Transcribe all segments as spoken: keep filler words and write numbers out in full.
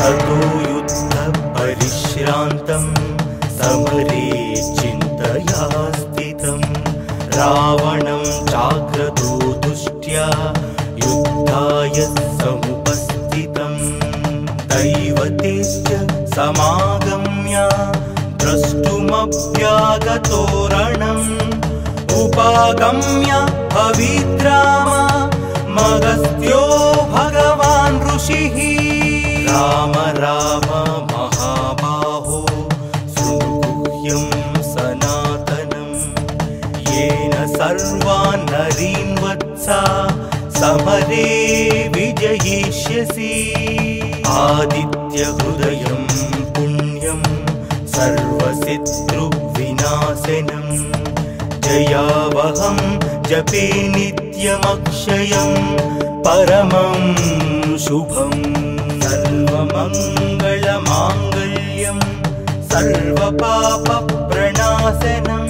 ततो युद्धपरिश्रान्तं समरे चिन्तया स्थितं रावणं चाग्रतो दुष्ट्या युद्धाय समुपस्थितं दैवतेश्च समागम्य द्रष्टुमभ्यागतो रणम् उपागम्य पवित्राम मगस्त्यो भगवान् ऋषिः राम राम महाबाहो शृणुगुह्यं सनातनं येन सर्वान् नरीन् वत्सा समरे विजयिष्यसि आदित्यहृदयं पुण्यं सर्वशत्रुविनाशनं जयावहं जपे नित्यमक्षयं परमं शुभं सर्वमङ्गलमाङ्गल्यं सर्वपापप्रणाशनं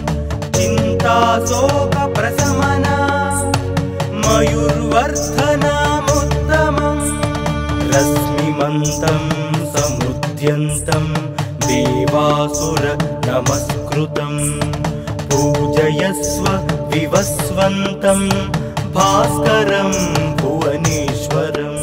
चिन्ताशोकप्रशमना मयूर्वर्धनमुत्तमं रश्मिमन्तं समुद्यन्तं देवासुर नमस्कृतं पूजयस्व विवस्वन्तं भास्करं भुवनेश्वरं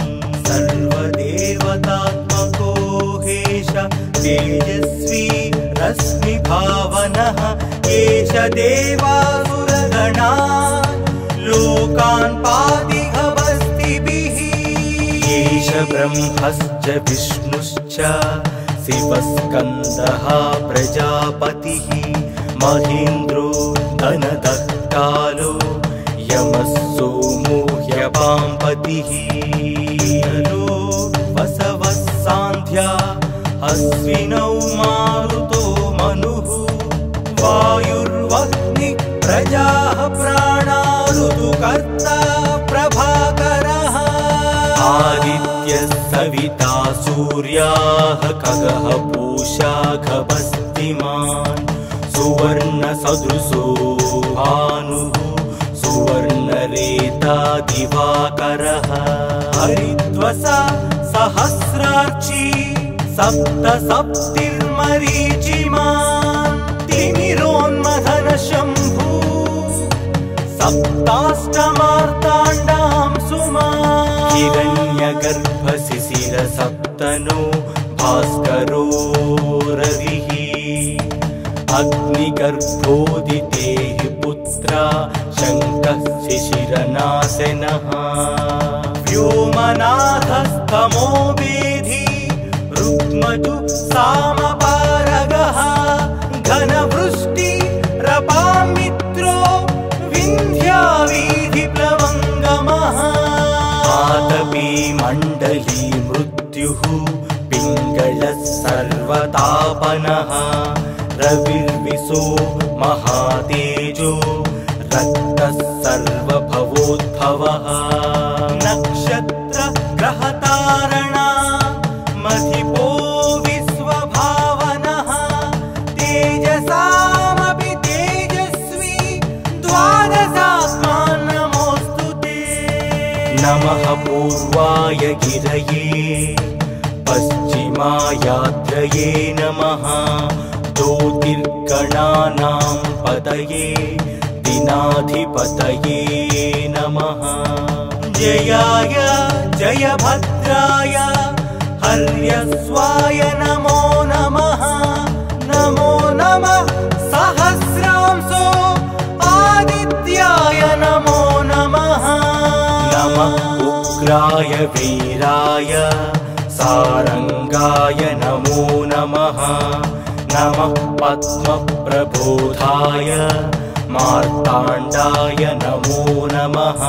सर्वदेवतात्मको हेश तेजस्वी रश्मिभावनः एष देवासुरगणा लोकान् पातिहवस्तिभिः एष ब्रह्मश्च विष्णुश्च शिवस्कन्दः प्रजापतिः महेन्द्रो धनदत्तालो यमः सोमो ह्यपाम्पतिः नरो वसवः सान्ध्या अश्विनौ मारुतो मनुः वायुर्वह्निः प्रजाः प्राणा ऋतुकर्ता प्रभाकरः आदित्यः सविता सूर्याः खगः पूषा खगस्तिमान् सुवर्णसदृशो भानुः सुवर्णरेता दिवाकरः हरिद्वसा सहस्रार्ची सप्त सप्तिर्मरीचिमान् तिमिरोन्मथन शम्भु सप्ताष्टमार्ताण्डां सुमान् हिरण्यगर्भ शिशिर सप्तनो भास्करो रविः अग्निगर्भोदितेः पुत्रा शङ्कः शिशिरनाशनः व्योमनाथस्तमो वेधी रुक्मजु सामपारगः घनवृष्टि रपामित्रो विन्ध्यावीधिप्लवङ्गमः आतपी मण्डली मृत्युः पिङ्गलः सर्वतापनः रविर्विशो महातेजो रक्तः सर्वभवोद्भवः नक्षत्र ग्रहतारणा मधिपो विश्वभावनः तेजसामपि तेजस्वी द्वादशात्मान् नमोऽस्तु ते नमः पूर्वाय गिरये पश्चिमायाद्रये नमः ज्योतिर्गणानां पतये दिनाधिपतये नमः जयाय जयभद्राय हर्यस्वाय नमो नमः नमो नमः सहस्रांशो आदित्याय नमो नमः नमः उग्राय वीराय सारंगाय नमो नमः नमः पद्मप्रबोधाय मार्ताण्डाय नमो नमः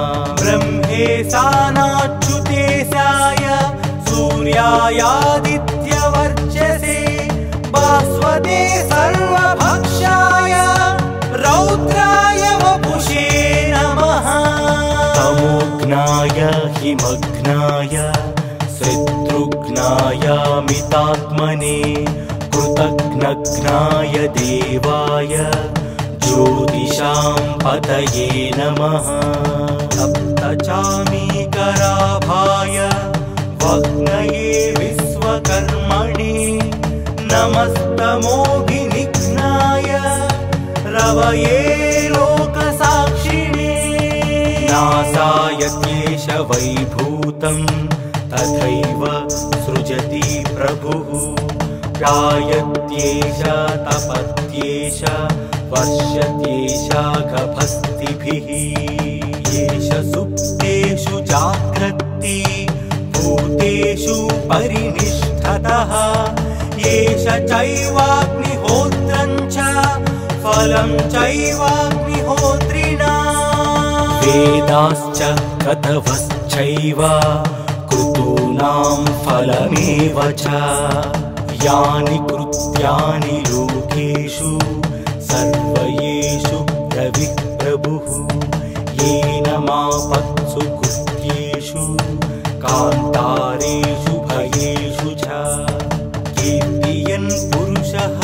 ब्रह्मेशानाच्युतेशाय सूर्यायादित्यवर्चसे भास्वते सर्वभक्षाय रौद्राय वपुषे नमः तमोघ्नाय हिमघ्नाय शत्रुघ्नायामितात्मने कृतघ्नघ्नाय देवाय ज्योतिषां पतये नमः सप्तचामीकराभाय वह्नये नमस्तमोभिनिघ्नाय रवये लोकसाक्षिणे नासायत्येष वैभूतं तथैव सृजति प्रभुः गायत्येष तपत्येष वर्षत्येष गभस्तिभिः येष सुप्तेषु जाग्रत्ति भूतेषु परिनिष्ठतः येष चैवाग्निहोत्रं च फलं चैवाग्निहोत्रिणा वेदाश्च क्रतवश्चैव कृतूनां फलमेव च यानि कृत्यानि लोकेषु सर्वयेषु रविः प्रभुः येन मापत्सु कृत्येषु कान्तारेषु भयेषु च कीर्तियन् पुरुषः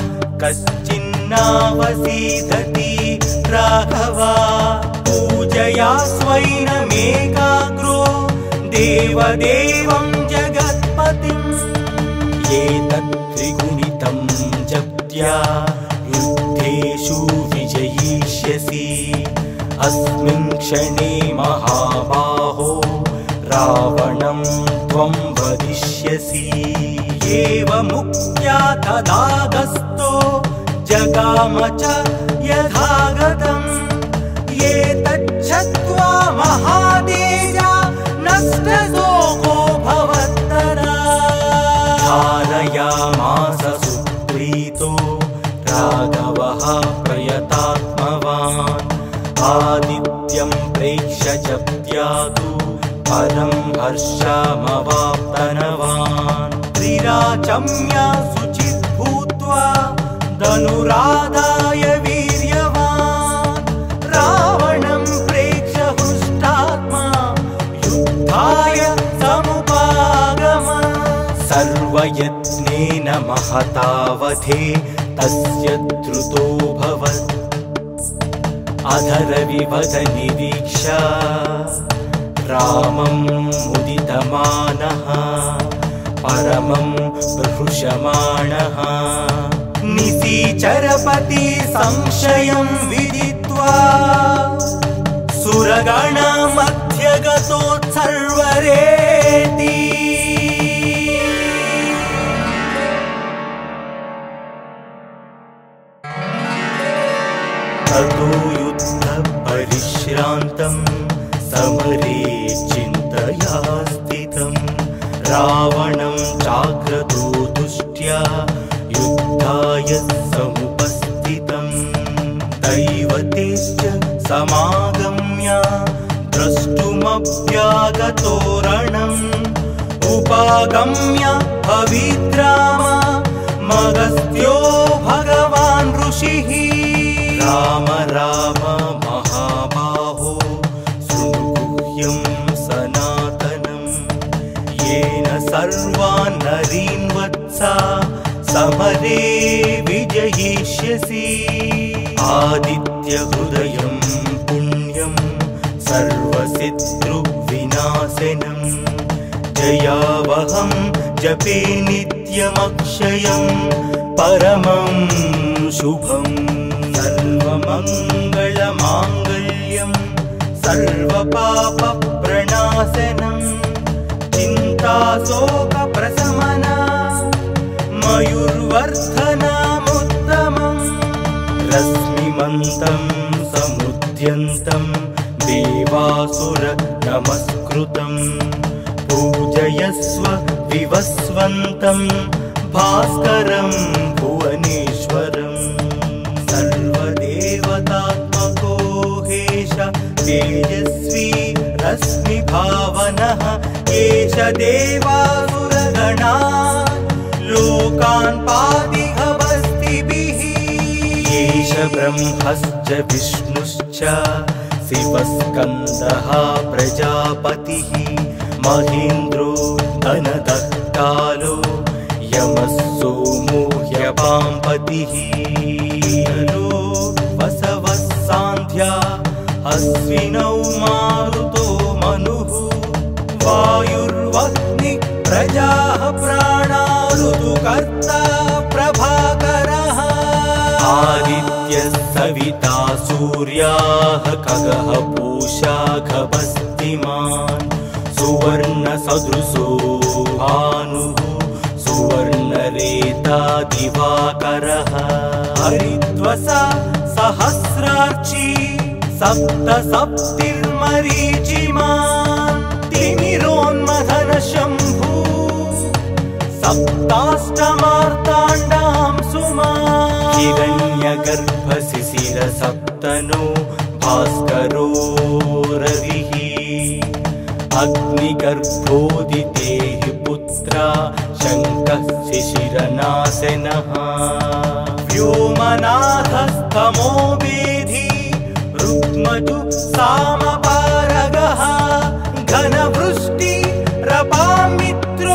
कश्चिन्नावसीदति राघवा पूजया स्वैनमेकाग्रो देवदेवं जगत्पतिम् एतत् त्रिगुणितं जप्त्या युद्धेषु विजयिष्यसि अस्मिन् क्षणे महाबाहो रावणं त्वं वदिष्यसि एवमुक्त्या तदागस्तो जगाम च यथागतम् एतच्छ्रुत्वा महातेजा नष्टशोको भवत्तदा धारयामास सुप्रीतो राघवः प्रयतात्मवान् आदित्यं प्रेक्ष्य जप्त्यातु परं हर्षमवाप्तनवान् त्रिराचम्य शुचिः भूत्वा धनुरादाय वीर्यवान् रावणं प्रेक्ष्य हृष्टात्मा युद्धाय समुपागम सर्वयत्नेन महतावधे तस्य द्रुतोऽभवत् अधरविवद निरीक्ष्य रामं मुदितमानः परमं प्रहृषमाणः निशिचरपति संशयं विदित्वा सुरगणमध्यगतोत्सर्वरेति ततो युद्धपरिश्रान्तं समरे चिन्तया स्थितं रावणं चाग्रतो दुष्ट्या युद्धाय समुपस्थितं दैवतेश्च समागम्य द्रष्टुमभ्यागतो रणम् उपागम्य पवित्राम मगस्त्यो भगवान् ऋषिः राम राम महाबाहो सुगुह्यं सनातनं येन सर्वान् नरीन् वत्सा समरे विजयिष्यसि आदित्यहृदयं पुण्यं सर्वशत्रुविनाशनं जयावहं जपे नित्यमक्षयं परमं शुभम् सर्वमङ्गलमाङ्गल्यं सर्वपापप्रणाशनं चिन्ताशोकप्रशमना मयूर्वर्धनमुत्तमम् रश्मिमन्तं समुद्यन्तं देवासुर नमस्कृतं पूजयस्व विवस्वन्तं भास्करं भुवनेश्वरम् सर्वदेवतात्मको हेश तेजस्वी रश्मिभावनः एष देवासुरगणा लोकान् पातिहवस्तिभिः एष ब्रह्मश्च विष्णुश्च शिवस्कन्दः प्रजापतिः महेन्द्रो धनदः कालो यमः सोमो ह्यपाम्पतिः वसवः सान्ध्या अश्विनौ मारुतो मनुः वायुर्वह्निः प्रजाः प्राणा ऋतुकर्ता प्रभाकरः आदित्यः सविता सूर्याः खगः पूषा खगस्तिमान् सुवर्णसदृशो भानुः सुवर्णरेता दिवाकरः हरिद्वसा सहस्रार्ची सप्त सप्तिर्मरीचिमान् तिमिरोन्मथन शम्भु सप्ताष्टमार्ताण्डां सुमान् हिरण्यगर्भशिशिर सप्तनो भास्करो रविः अग्निगर्भोदितेः पुत्रा शङ्कः शिशिरनाशनः व्योमनाथस्तमो वेधी रुक्मतु सामपारगः घनवृष्टि रपामित्रो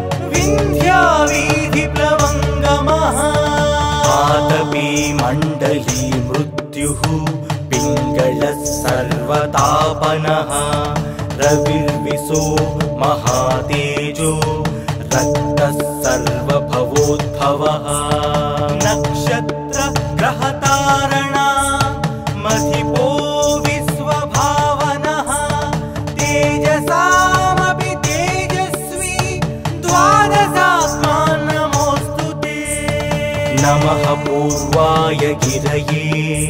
विन्ध्यावीधिप्लवङ्गमः आतपी मण्डली मृत्युः पिङ्गलः सर्वतापनः रविर्विशो महातेजो रक्तः सर्वभवोद्भवः नक्षत्र ग्रहतारणा मधिपो विश्वभावनः तेजसामपि तेजस्वी द्वादशात्मा नमोऽस्तु ते नमः पूर्वाय गिरये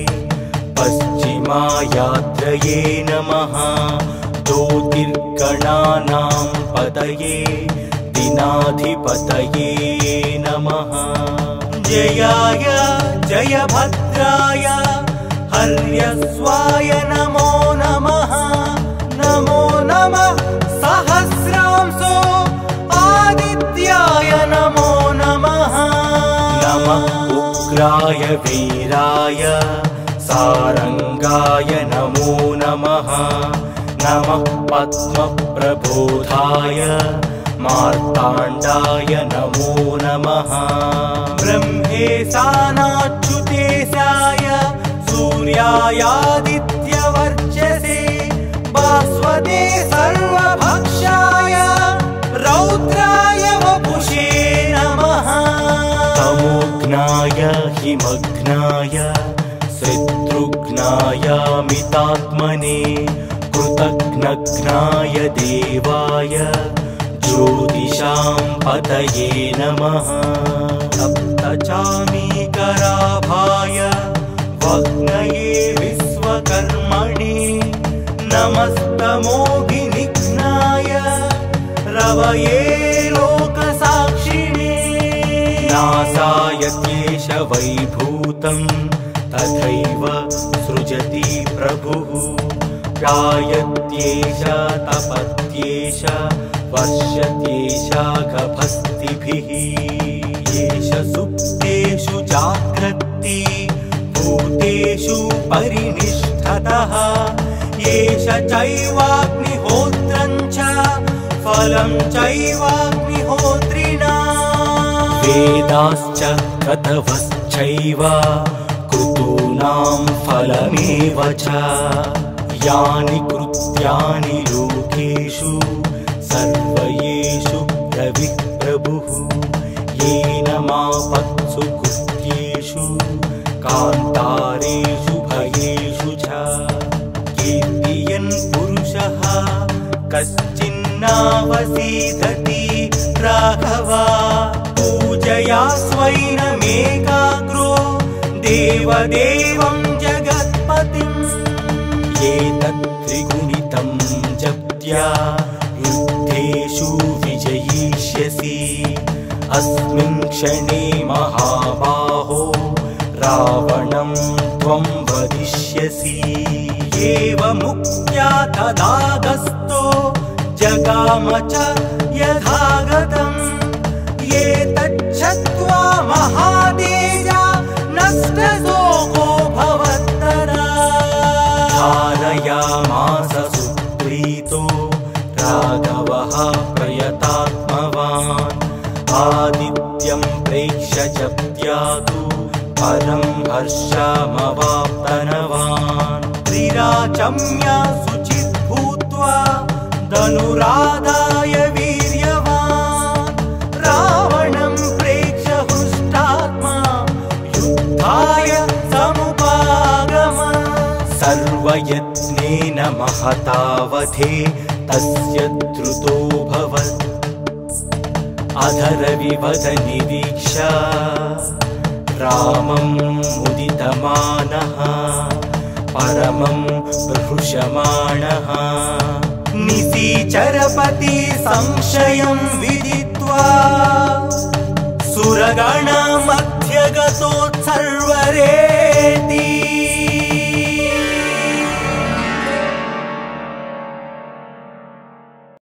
पश्चिमायात्रये नमः ज्योतिर्गणानां पतये दिनाधिपतये नमः जयाय जयभद्राय हर्यस्वाय नमो नमः नमो नमः सहस्रांशो आदित्याय नमो नमः नमः उग्राय वीराय सारंगाय नमो नमः नमः पद्मप्रबोधाय मार्ताण्डाय नमो नमः ब्रह्मेशानाच्युतेशाय सूर्यायादित्यवर्चसे भास्वते सर्वभक्षाय रौद्राय वपुषे नमः तमोघ्नाय हिमघ्नाय शत्रुघ्नायामितात्मने कृतघ्नघ्नाय देवाय ज्योतिषां पतये नमः सप्तचामीकराभाय वह्नये विश्वकर्मणे नमस्तमोभिनिघ्नाय रवये लोकसाक्षिणे नासाय केशवैभूतं तथैव सृजति प्रभुः गायत्येष तपत्येष वर्षत्येष गभस्तिभिः एष सुप्तेषु जाग्रत्ति भूतेषु परिनिष्ठतः एष चैवाग्निहोत्रं च फलं चैवाग्निहोत्रिणा वेदाश्च क्रतवश्चैव क्रतूनां फलमेव च यानि कृत्यानि लोकेषु सर्वयेषु रविः प्रभुः येन मापत्सु कृत्येषु कान्तारेषु भयेषु च कीर्तियन् पुरुषः कश्चिन्नावसीदति राघवा पूजया स्वैनमेकाग्रो देवदेवं जगत्पतिम् एतत् त्रिगुणितं जप्त्या युद्धेषु विजयिष्यसि अस्मिन् क्षणे महाबाहो रावणं त्वं वदिष्यसि एवमुक्त्या तदागस्तो जगाम च यथागतम् एतच्छ्रुत्वा महातेजा नष्टशोको भवत्तदा धारयामास सुप्रीतो राघवः प्रयतात्मवान् आदित्यं प्रेक्ष्य जप्त्यातु परं हर्षमवाप्तनवान् त्रिराचम्य शुचित् भूत्वा धनुरादाय वीर्यवान् रावणं यत्नेन महतावधे तस्य द्रुतोऽभवत् अधरविवदनिरीक्ष रामं मुदितमानः परमं प्रहृषमाणः निशिचरपति संशयं विदित्वा सुरगण